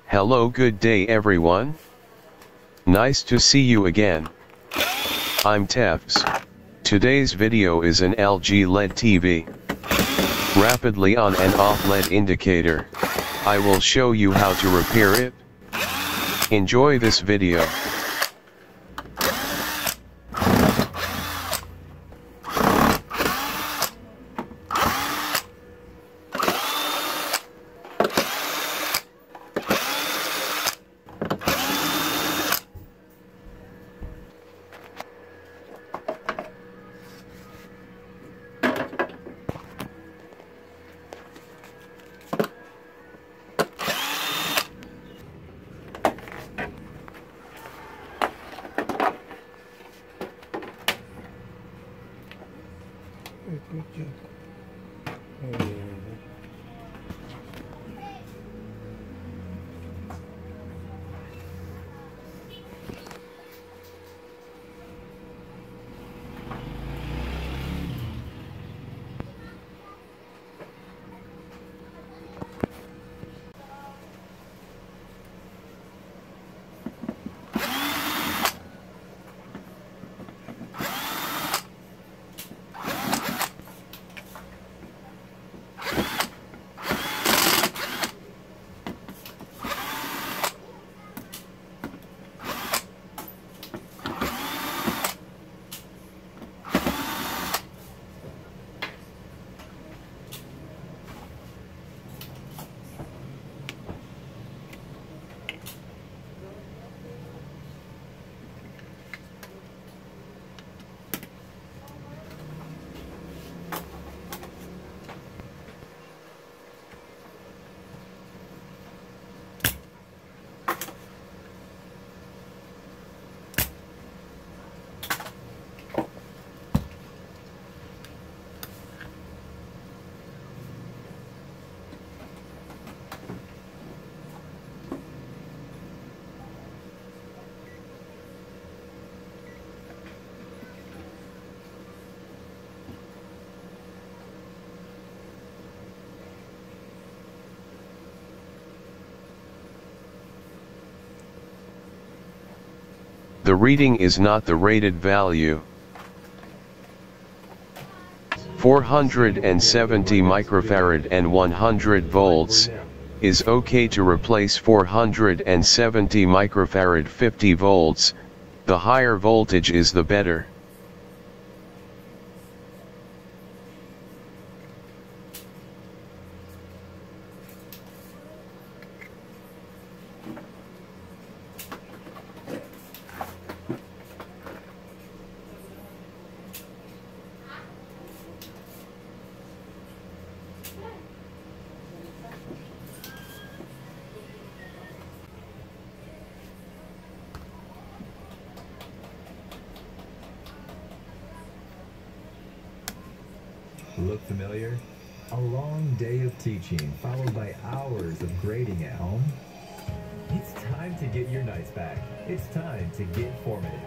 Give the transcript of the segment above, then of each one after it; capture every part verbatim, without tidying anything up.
Hello, good day everyone. Nice to see you again. I'm Tefs. Today's video is an L G L E D T V. Rapidly on and off L E D indicator. I will show you how to repair it. Enjoy this video. The reading is not the rated value. four hundred seventy microfarad and one hundred volts is okay to replace four hundred seventy microfarad fifty volts. The higher voltage is the better. Look familiar? A long day of teaching followed by hours of grading at home? It's time to get your nights back. It's time to get formative.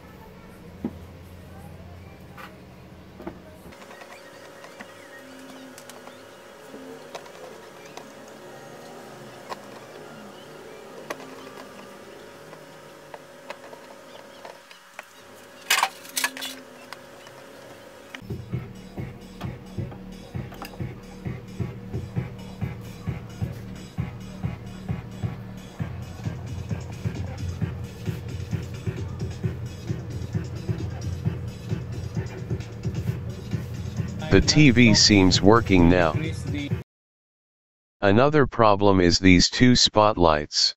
The T V seems working now. Another problem is these two spotlights.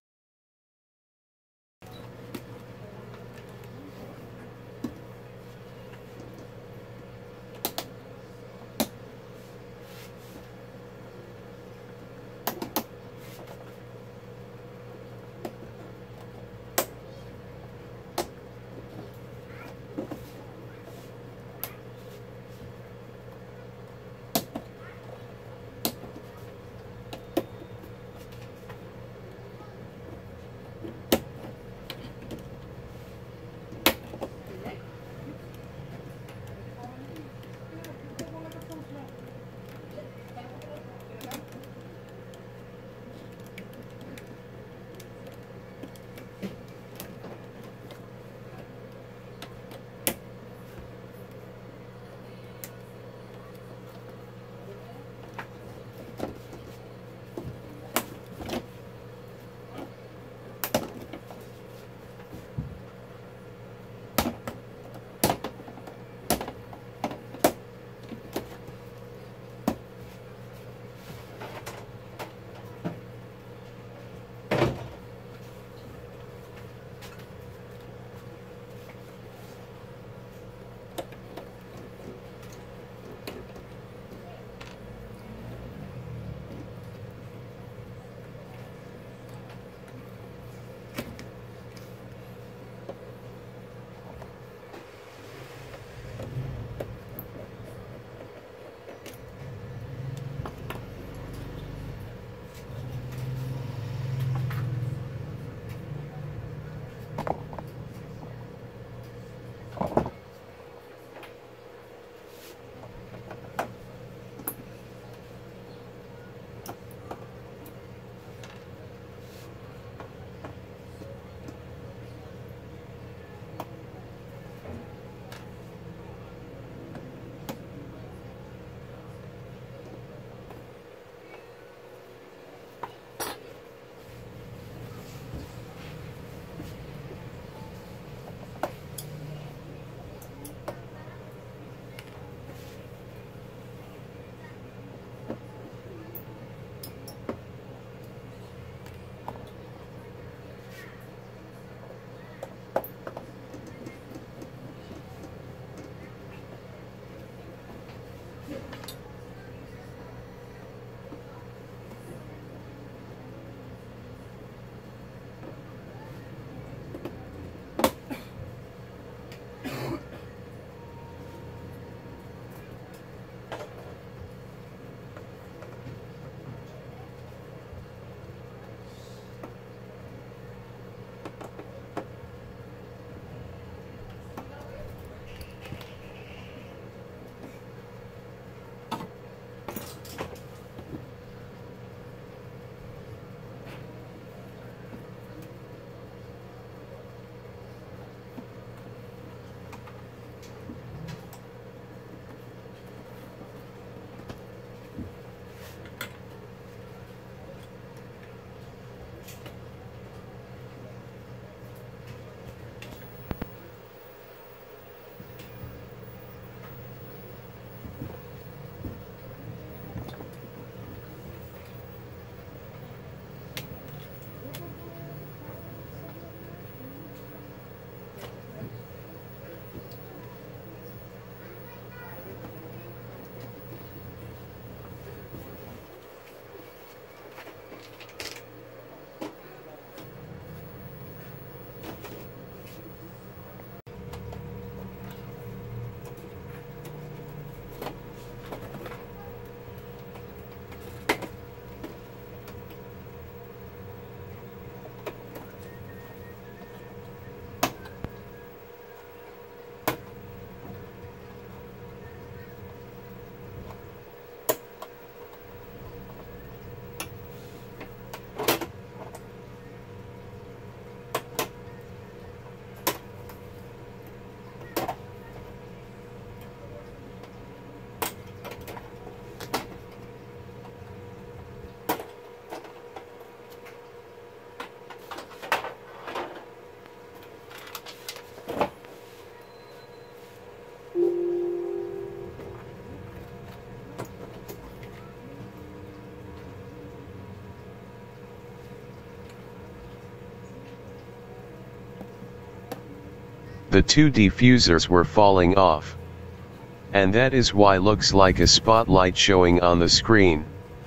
The two diffusers were falling off. And that is why looks like a spotlight showing on the screen.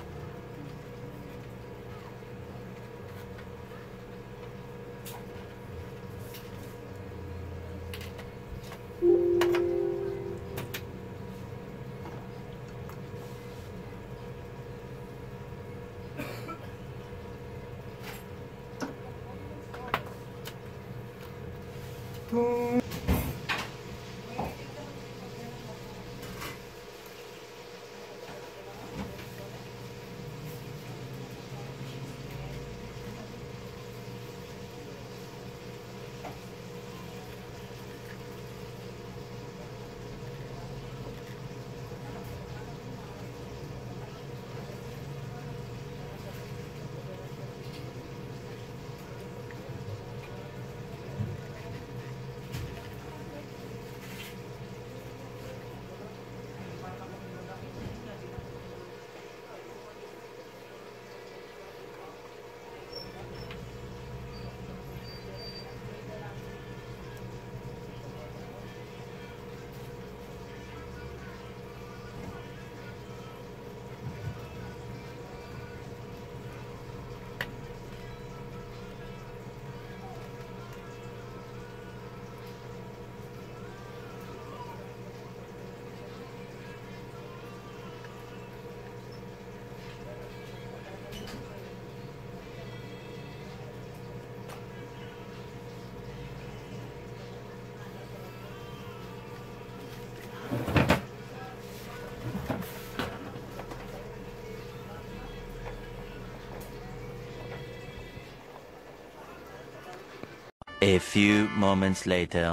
A few moments later.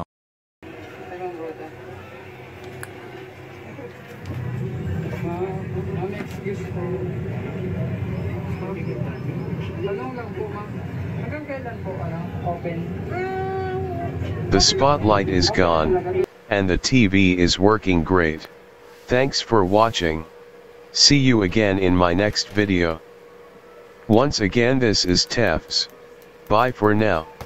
The spotlight is gone, and the T V is working great. Thanks for watching. See you again in my next video. Once again, this is Tefs. Bye for now.